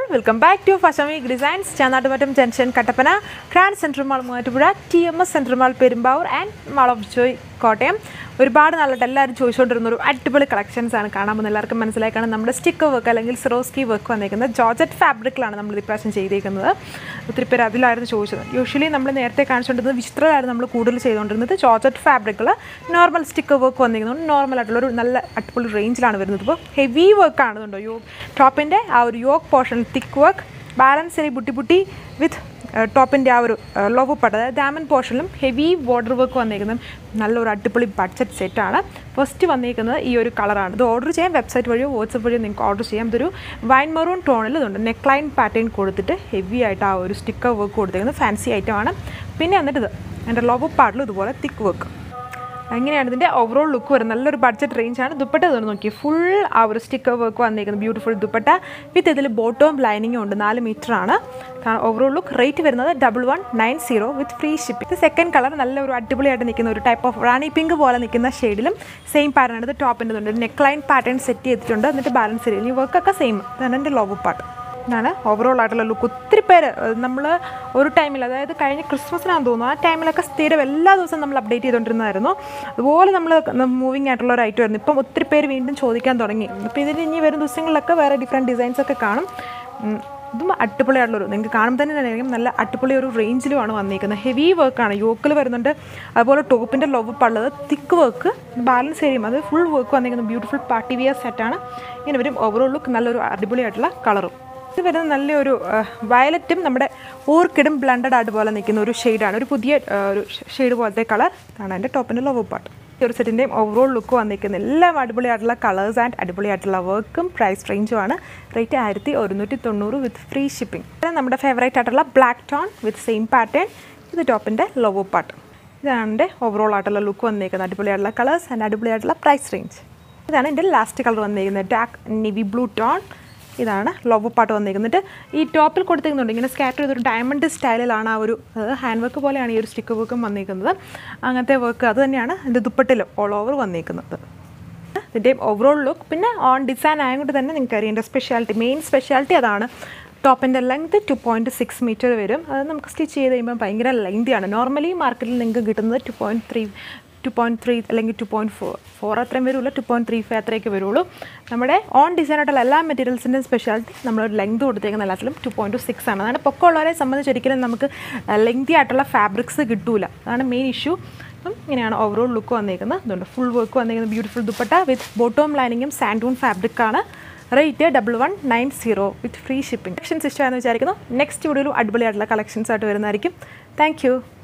Welcome back to fashion week designs. Chanattumattam junction Kattappana, grand central mall Muvattupuzha, TMS central mall Perumbavoor and mall of Joy Kottayam. ഒരുപാട് നാളായിട്ട് എല്ലാവരും ചോദിച്ചുകൊണ്ടിരുന്നൊരു അടിപൊളി collections ആണ് കാണാൻ പോകുന്നത്. എല്ലാവർക്കും മനസ്സിലാക്കാണ് നമ്മുടെ സ്റ്റിക്കർ വർക്ക് അല്ലെങ്കിൽ സിറോസ്കി വർക്ക് വന്നിരിക്കുന്നത് ജോർജറ്റ് ഫാബ്രിക്കിലാണ് നമ്മൾ ഇപ്രാവശ്യം ചെയ്തേക്കുന്നത്. ഒത്തിരി പേര് അതിലായിരുന്നു ചോദിച്ചത്. യൂഷ്വലി നമ്മൾ നേരത്തെ കാണിച്ചുകൊണ്ടിരുന്നത് വിചിത്രമായിരുന്നു നമ്മൾ കൂടുതൽ ചെയ്തുകൊണ്ടിരുന്നത്. ജോർജറ്റ് ഫാബ്രിക്കിൽ നോർമൽ സ്റ്റിക്കർ വർക്ക് വന്നിരിക്കുന്നത് നോർമലായിട്ടുള്ളൊരു നല്ല അടിപൊളി റേഞ്ചിലാണ് വരുന്നത്. ഇപ്പോൾ ഹെവി വർക്ക് ആണെന്നുണ്ടോ ടോപ്പിൻ്റെ ആ ഒരു yoke portion thick work, balance buti buti with ടോപ്പിൻ്റെ ആ ഒരു ലോവർ പാർട്ട്, അതായത് ഡാമൻ പോർഷനിലും ഹെവി ബോർഡർ വർക്ക് വന്നിരിക്കുന്നത് നല്ലൊരു അടിപൊളി ബഡ്ജറ്റ് സെറ്റാണ്. ഫസ്റ്റ് വന്നിരിക്കുന്നത് ഈ ഒരു കളറാണ്. ഇത് ഓർഡർ ചെയ്യാം വെബ്സൈറ്റ് വഴിയോ വാട്സപ്പ് വഴിയോ നിങ്ങൾക്ക് ഓർഡർ ചെയ്യാം. ഇതൊരു വൈൻ മെറൂൺ ടോണിൽ ഇതുണ്ട്. നെക്ക് ലൈൻ പാറ്റേൺ കൊടുത്തിട്ട് ഹെവി ആയിട്ട് ആ ഒരു സ്റ്റിക്കർ വർക്ക് കൊടുത്തിരിക്കുന്നത് ഫാൻസി ഐറ്റമാണ്. പിന്നെ വന്നിട്ട് ഇത് എൻ്റെ ലോവർ പാർട്ടിലും ഇതുപോലെ തിക്ക് വർക്ക്. അങ്ങനെയാണ് ഇതിൻ്റെ ഓവറോൾ ലുക്ക് വരുന്നത്. നല്ലൊരു ബഡ്ജറ്റ് റേഞ്ചാണ്. ദുപ്പട്ട ഇതൊന്ന് നോക്കി, ഫുൾ ആ ഒരു സ്റ്റിക്കർ വർക്ക് വന്നിരിക്കുന്നത് ബ്യൂട്ടിഫുൾ ദുപ്പട്ട വിത്ത് ഇതിൽ ബോട്ടവും ലൈനിങ്ങും ഉണ്ട്. 4 മീറ്ററാണ് ഓവറോൾ ലുക്ക്. റേറ്റ് വരുന്നത് 1190 വിത്ത് ഫ്രീ ഷിപ്പിംഗ്. ഇത് സെക്കൻഡ് കളർ നല്ലൊരു അടിപൊളിയായിട്ട് നിൽക്കുന്ന ഒരു ടൈപ്പ് ഓഫ് റാണി പിങ്ക് പോലെ നിൽക്കുന്ന ഷെയ്ഡിലും സെയിം പാറ്റേൺ ആണ്. ഇത് ടോപ്പിൻ്റെ ഉണ്ട്, നെക്ക് ലൈൻ പാറ്റേൺ സെറ്റ് ചെയ്തിട്ടുണ്ട്. എന്നിട്ട് ബാലൻസ് ചെയ്യും. ഈ വർക്കൊക്കെ സെയിം. ഇതാണ് എൻ്റെ ലോവർ പാർട്ട്. ഇതാണ് ഓവറോൾ ആയിട്ടുള്ള ലുക്ക്. ഒത്തിരി പേര് നമ്മൾ ഒരു ടൈമിൽ, അതായത് കഴിഞ്ഞ ക്രിസ്മസിനാണെന്ന് തോന്നുന്നു, ആ ടൈമിലൊക്കെ സ്ഥിരം എല്ലാ ദിവസവും നമ്മൾ അപ്ഡേറ്റ് ചെയ്തുകൊണ്ടിരുന്നതായിരുന്നു. അതുപോലെ നമ്മൾ മൂവിങ് ആയിട്ടുള്ള ഒരു ഐറ്റം ആയിരുന്നു. ഇപ്പം ഒത്തിരി പേര് വീണ്ടും ചോദിക്കാൻ തുടങ്ങി. അപ്പോൾ ഇതിന് ഇനി വരും ദിവസങ്ങളിലൊക്കെ വേറെ ഡിഫറെൻറ്റ് ഡിസൈൻസൊക്കെ കാണും. ഇതും അടിപൊളിയായിട്ടുള്ളൊരു, നിങ്ങൾക്ക് കാണുമ്പോൾ തന്നെ അറിയാം നല്ല അടിപൊളി ഒരു റേഞ്ചിലുമാണ് വന്നിരിക്കുന്നത്. ഹെവി വർക്കാണ്, യോക്കിൽ വരുന്നുണ്ട്. അതുപോലെ ടോപ്പിൻ്റെ ലോവ് ഉള്ളത് തിക്ക് വർക്ക്, ബാലൻസ് ചെയ്യും. അത് ഫുൾ വർക്ക് വന്നിരിക്കുന്നത് ബ്യൂട്ടിഫുൾ പാർട്ടി വിയർ സെറ്റാണ്. ഇങ്ങനെ വരും. ഓവറോൾ ലുക്ക് നല്ലൊരു അടിപൊളിയായിട്ടുള്ള കളറും. ഇത് വരുന്നത് നല്ലൊരു വയലറ്റും നമ്മുടെ ഓർക്കിഡും ബ്ലണ്ടഡ് ആയിട്ട് പോലെ നിൽക്കുന്ന ഒരു ഷെയ്ഡാണ്. ഒരു പുതിയ ഒരു ഷെയ്ഡ് പോലത്തെ കളർ ആണ് എൻ്റെ ടോപ്പിൻ്റെ ലോവർ പാർട്ട്. ഈ ഒരു സെറ്റിൻ്റെയും ഓവറോൾ ലുക്ക് വന്നിരിക്കുന്നത് എല്ലാം അടിപൊളിയായിട്ടുള്ള കളേഴ്സ് ആൻഡ് അടിപൊളിയായിട്ടുള്ള വർക്കും പ്രൈസ് റേഞ്ചുമാണ്. Rate 1190 with free shipping. നമ്മുടെ ഫേവറേറ്റ് ആയിട്ടുള്ള black tone with same pattern. ഇത് ടോപ്പിൻ്റെ ലോവർ പാർട്ട്. ഇതാണ് എൻ്റെ ഓവറോൾ ആയിട്ടുള്ള ലുക്ക് വന്നിരിക്കുന്നത്. അടിപൊളിയായിട്ടുള്ള കളേഴ്സ് ആൻഡ് അടിപൊളിയായിട്ടുള്ള പ്രൈസ് റേഞ്ച്. ഇതാണ് എൻ്റെ ലാസ്റ്റ് കളർ വന്നിരിക്കുന്നത്, ഡാർക്ക് നേവി ബ്ലൂ ടോൺ. ഇതാണ് ലോവർ പാർട്ട് വന്നിരിക്കുന്നത്. ഈ ടോപ്പിൽ കൊടുത്തിരിക്കുന്നുണ്ട് ഇങ്ങനെ സ്കാറ്റർ ചെയ്തൊരു ഡയമണ്ട് സ്റ്റൈലിലാണ് ആ ഒരു ഹാൻഡ് വർക്ക് പോലെയാണ് ഈ ഒരു സ്റ്റിക്കർ വർക്കും വന്നിരിക്കുന്നത്. അങ്ങനത്തെ വർക്ക് അത് തന്നെയാണ് എൻ്റെ ദുപ്പട്ടിൽ ഓൾ ഓവർ വന്നിരിക്കുന്നത്. ഇതിൻ്റെ ഓവറോൾ ലുക്ക് പിന്നെ ഓൺ ഡിസൈൻ ആയതുകൊണ്ട് തന്നെ നിങ്ങൾക്ക് അറിയാം എൻ്റെ സ്പെഷ്യാലിറ്റി, മെയിൻ സ്പെഷ്യാലിറ്റി അതാണ്. ടോപ്പിൻ്റെ ലെങ്ത് 2.6 മീറ്റർ വരും. അത് നമുക്ക് സ്റ്റിച്ച് ചെയ്ത് കഴിയുമ്പോൾ ഭയങ്കര ലെങ്തിയാണ്. നോർമലി മാർക്കറ്റിൽ നിങ്ങൾക്ക് കിട്ടുന്നത് 2.3 അല്ലെങ്കിൽ 2.4 അത്രയും വരുള്ളൂ. 2.35 അത്രയൊക്കെ വരുള്ളൂ. നമ്മുടെ ഓൺ ഡിസൈനായിട്ടുള്ള എല്ലാ മെറ്റീരിയൽസിൻ്റെയും സ്പെഷ്യാലിറ്റി നമ്മൾ ലെങ്ത് കൊടുത്തേക്കുന്ന എല്ലാത്തിലും 2.6 ആണ്. അതാണ് പൊക്കമുള്ളവരെ സംബന്ധിച്ച് ഒരിക്കലും നമുക്ക് ലെങ്തി ആയിട്ടുള്ള ഫാബ്രിക്സ് കിട്ടൂല. അതാണ് മെയിൻ ഇഷ്യൂ. അപ്പം ഇങ്ങനെയാണ് ഓവറോൾ ലുക്ക് വന്നിരിക്കുന്നത്. അതുകൊണ്ട് ഫുൾ വർക്ക് വന്നിരിക്കുന്നത് ബ്യൂട്ടിഫുൾ ദുപ്പട്ട വിത്ത് ബോട്ടോം ലൈനിങ്ങും സാൻഡൂൺ ഫാബ്രിക്കാണ്. Rate 1190 with free shipping. Collections ഇഷ്ടമാണെന്ന് വിചാരിക്കുന്നു. നെക്സ്റ്റ് വീഡിയോയിലും അടിപൊളിയായിട്ടുള്ള കളക്ഷൻസ് ആയിട്ട് വരുന്നതായിരിക്കും. Thank U.